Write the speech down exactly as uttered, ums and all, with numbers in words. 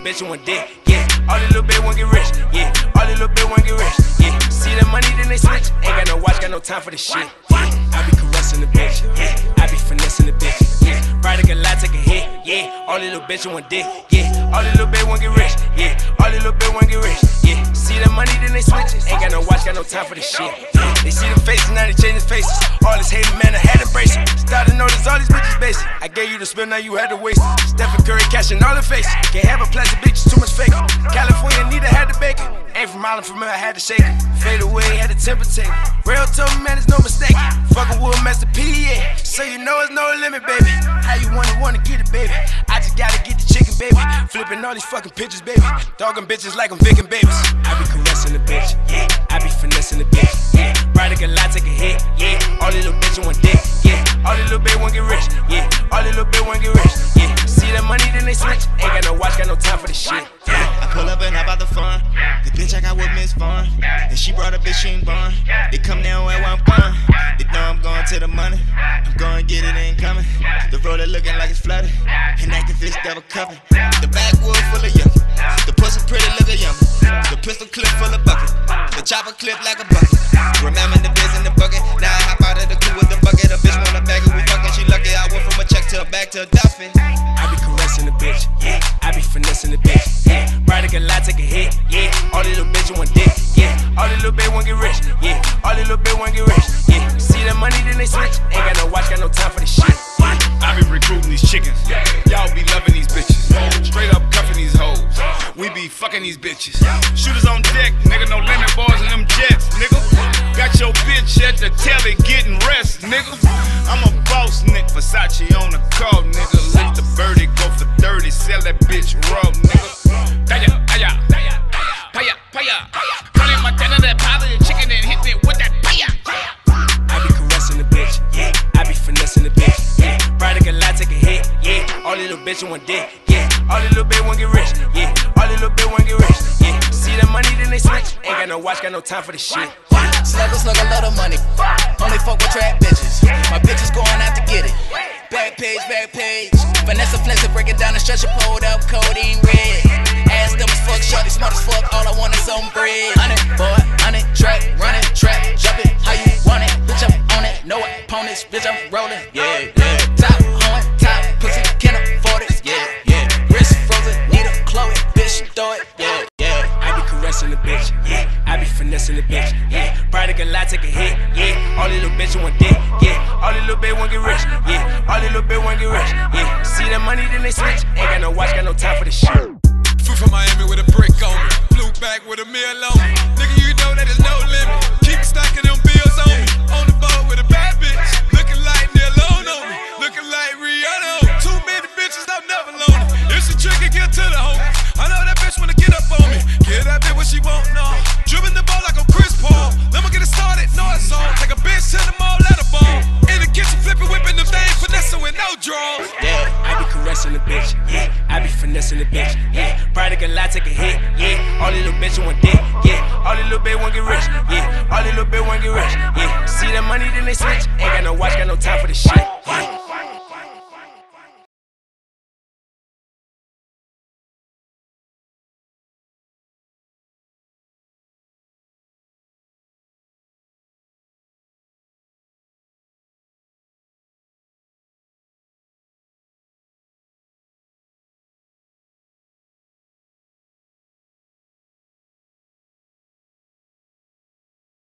bitch want dick, yeah. All these little bitch want get rich, yeah. All these little bitch want get rich, yeah. See the money, then they switch. Ain't got no watch, got no time for this shit. Yeah. I be caressing the bitch, yeah. I be finessing the bitch, yeah. Ride a lot, take a hit, yeah. All these little bitch want dick, yeah. All these little bitch want get rich, yeah. All these little bitch want get rich, yeah. See the money, then they switch. Ain't got no watch, got no time for this shit. Yeah. They see the faces, now they changing faces. All this hating, man, I had to brace it. Started to notice all these bitches basic. I gave you the spill, now you had to waste it. Stephen Curry cashing all the faces. Can't have a plastic bitch, too much fake. California, Nita had to bake it. Ain't from Island, from here, I had to shake it. Fade away, had to temper take. Real told me, man, it's no mistake. Fuckin' with Master P, yeah. So you know it's no limit, baby. How you wanna, wanna get it, baby? I just gotta get the chicken, baby. Flipping all these fucking pictures, baby. Dogging bitches like I'm Vic and babies. I be caressing the bitch, yeah. I be finessing the bitch, yeah. Ride a lot, take a hit, yeah. All these little bitches want dick, yeah. All these little bitches want get rich, yeah. All these little bitches want get rich, yeah. See the money, then they switch. Ain't got no watch, got no time for this shit. I pull up and hop out the fun. The bitch I got with Miss Fun. And she brought a bitch, she ain't born. They come down where I'm going. They know I'm going to the money. I'm going get it, ain't coming. The roller looking like it's flooded. And acting fish double covered. The backwood full of yucky. The pussy pretty look a yummy. The pistol clip full of bucket. The chopper clip like a bucket. Remember the biz in the bucket. Now I hop out of the coupe with the bucket. A bitch wanna bag it, we fucking. She lucky. I went from a check to a back to a Duffy. I be caressing the bitch, yeah. I be finessing the bitch, yeah. Ride a lot, take a hit, yeah. All these little bitches want dick, yeah. All these little bitches want get rich, yeah. All these little bitches want get rich, yeah. See the money, then they switch. Ain't got no watch, got no time for this shit. I be recruiting these chickens. Y'all be loving these bitches. Straight up cuffing these hoes. We be fucking these bitches. Shooters on deck, nigga. No limit boys in them jets, nigga. Got your bitch at the telly getting rest, nigga. I'm a boss, Nick Versace on the call, nigga. Let the birdie go for thirty. Sell that bitch raw, nigga. Paya, paya, paya, paya. Honey, my tenor, that powder, the chicken, and hit me with that paya. I be caressing the bitch, yeah. I be finessing the bitch, yeah. Ride a lot, take a hit, yeah. All these little bitches want dick, yeah. All these little bitches want get rich, yeah. All these little bitches want get rich, yeah. See the money, then they switch. Ain't got no watch, got no time for this shit. Slugger, slug a lot of money. Only fuck with trap bitches. My bitches going out to get it. Back page, back page. Vanessa Flex break it down and stretch it, pulled up, codeine red. Ass dumb as fuck, shorty smart as fuck. All I want is some bread. Honey, boy, honey, track, running, trap, jump it, how you want it? Bitch, I'm on it, no opponents, bitch, I'm rolling. Yeah, yeah. Top horn, top pussy, can't afford it. Yeah, yeah. Wrist frozen, need a Chloe, bitch, throw it. Yeah, yeah. I be caressing the bitch, yeah. I be finessing the bitch, yeah. Ride a lot, take a hit, yeah. All these little bitches want dick, yeah. All these little bitches want get rich, yeah. All these little bitches want get rich, yeah. See the money, then they switch. Ain't got no watch, got no time for this shit. Flew from Miami with a brick on me. Flew back with a meal on me. Nigga, you know that there's no limit. Keep stacking them bills on me. On the boat with a bad bitch. Looking like Neil on me. Looking like Rihanna. Too many bitches, I'm never lonely. If she trick and get to the home, I know that bitch wanna get up on me. Get that bitch what she want, no. Dribbling the ball like I'm Chris Paul. Let me get it started, no it's on. Take a bitch to the mall, let her ball. In the kitchen, flipping, whipping them things, finessing with no draws. Yeah, I be caressing the bitch, yeah. I be finessing the bitch, yeah. Ride a lot, take a hit, yeah. All these little bitches want dick, yeah. All these little bitches want get rich, yeah. All these little bitches want get rich, yeah. See the money, then they switch. Ain't got no watch, got no time for this shit. Yeah.